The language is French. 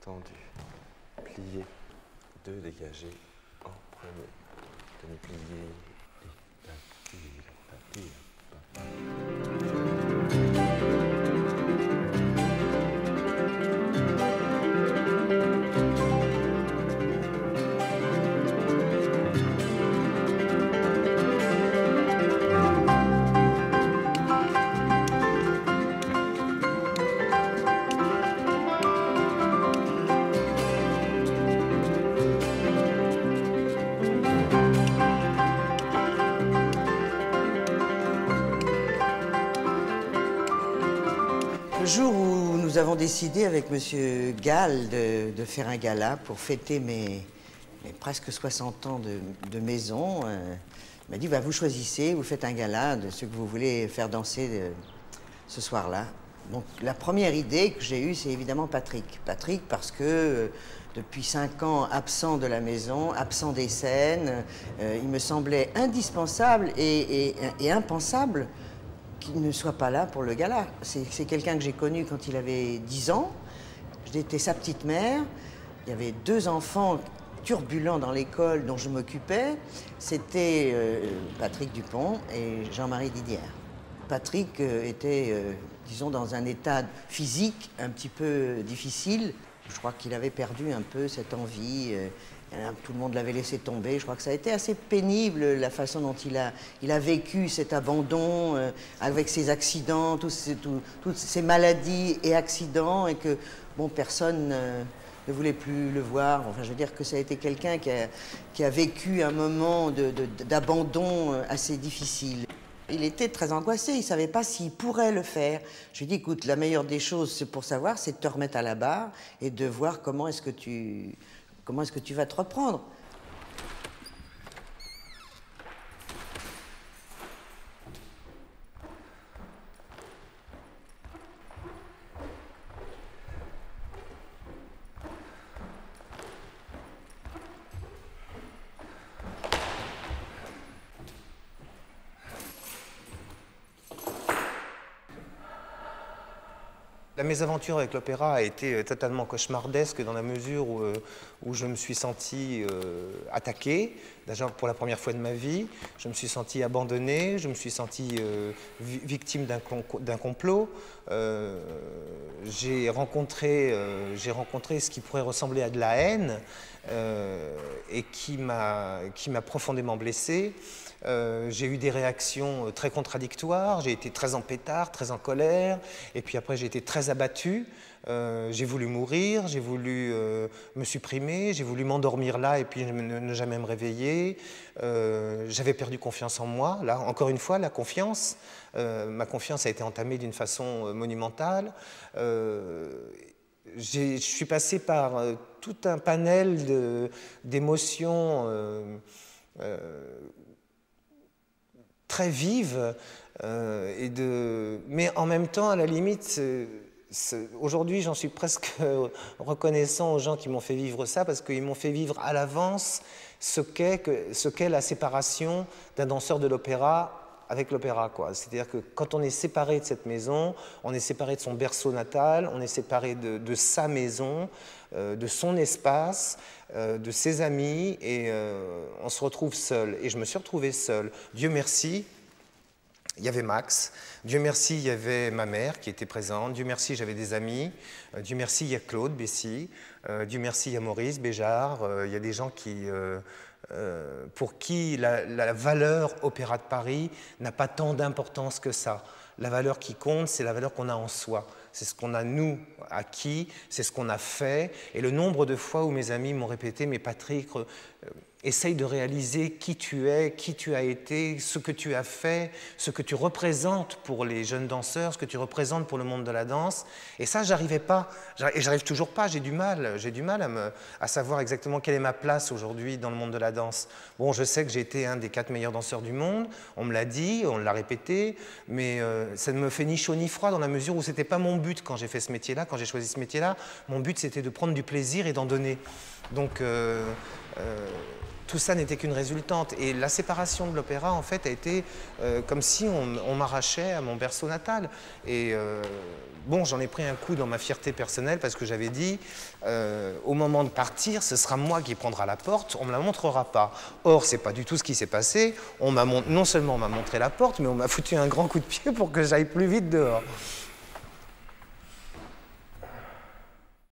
tendu, plié, 2 dégagés en premier, demi-plié, et tapis, Le jour où nous avons décidé avec M. Gall de faire un gala pour fêter mes presque 60 ans de maison, il m'a dit bah, vous choisissez, vous faites un gala de ce que vous voulez faire danser ce soir-là. Donc la première idée que j'ai eue, c'est évidemment Patrick. Patrick parce que depuis 5 ans absent de la maison, absent des scènes, il me semblait indispensable et impensable qu'il ne soit pas là pour le gala. C'est quelqu'un que j'ai connu quand il avait 10 ans. J'étais sa petite mère. Il y avait 2 enfants turbulents dans l'école dont je m'occupais. C'était Patrick Dupont et Jean-Marie Didier. Patrick était, disons, dans un état physique un petit peu difficile. Je crois qu'il avait perdu un peu cette envie. Tout le monde l'avait laissé tomber. Je crois que ça a été assez pénible, la façon dont il a vécu cet abandon avec ses accidents, toutes ces maladies et accidents, et que, bon, personne ne voulait plus le voir. Enfin, je veux dire que ça a été quelqu'un qui a vécu un moment d'abandon assez difficile. Il était très angoissé, il ne savait pas s'il pourrait le faire. Je lui ai dit, écoute, la meilleure des choses pour savoir, c'est de te remettre à la barre et de voir comment est-ce que tu vas te reprendre. La mésaventure avec l'opéra a été totalement cauchemardesque dans la mesure où je me suis senti attaqué, déjà pour la première fois de ma vie, je me suis senti abandonné, je me suis senti victime d'un complot. J'ai rencontré ce qui pourrait ressembler à de la haine et qui m'a profondément blessé. J'ai eu des réactions très contradictoires, j'ai été très en pétard, très en colère, et puis après j'ai été très abattu. J'ai voulu mourir, j'ai voulu me supprimer, j'ai voulu m'endormir là et puis ne jamais me réveiller. J'avais perdu confiance en moi. Là, encore une fois, la confiance. Ma confiance a été entamée d'une façon monumentale. Je suis passé par tout un panel d'émotions très vives, mais en même temps, à la limite, aujourd'hui, j'en suis presque reconnaissant aux gens qui m'ont fait vivre ça, parce qu'ils m'ont fait vivre à l'avance ce qu'est la séparation d'un danseur de l'opéra avec l'opéra, quoi. C'est-à-dire que quand on est séparé de cette maison, on est séparé de son berceau natal, on est séparé de sa maison, de son espace, de ses amis, et on se retrouve seul. Et je me suis retrouvé seul. Dieu merci, il y avait Max. Dieu merci, il y avait ma mère qui était présente. Dieu merci, j'avais des amis. Dieu merci, il y a Claude Bessy. Dieu merci, il y a Maurice Béjart. Il y a des gens pour qui la valeur Opéra de Paris n'a pas tant d'importance que ça. La valeur qui compte, c'est la valeur qu'on a en soi. C'est ce qu'on a, nous, acquis, c'est ce qu'on a fait. Et le nombre de fois où mes amis m'ont répété « Mais Patrick, essaye de réaliser qui tu es, qui tu as été, ce que tu as fait, ce que tu représentes pour les jeunes danseurs, ce que tu représentes pour le monde de la danse. » Et ça, j'arrivais pas. Et j'arrive toujours pas, j'ai du mal à savoir exactement quelle est ma place aujourd'hui dans le monde de la danse. Bon, je sais que j'ai été un des 4 meilleurs danseurs du monde, on me l'a dit, on l'a répété, mais ça ne me fait ni chaud ni froid dans la mesure où c'était pas mon but quand j'ai fait ce métier-là, quand j'ai choisi ce métier-là. Mon but, c'était de prendre du plaisir et d'en donner. Donc, tout ça n'était qu'une résultante. Et la séparation de l'opéra, en fait, a été comme si on m'arrachait à mon berceau natal. Et bon, j'en ai pris un coup dans ma fierté personnelle parce que j'avais dit, au moment de partir, ce sera moi qui prendra la porte, on ne me la montrera pas. Or, c'est pas du tout ce qui s'est passé. Non seulement on m'a montré la porte, mais on m'a foutu un grand coup de pied pour que j'aille plus vite dehors.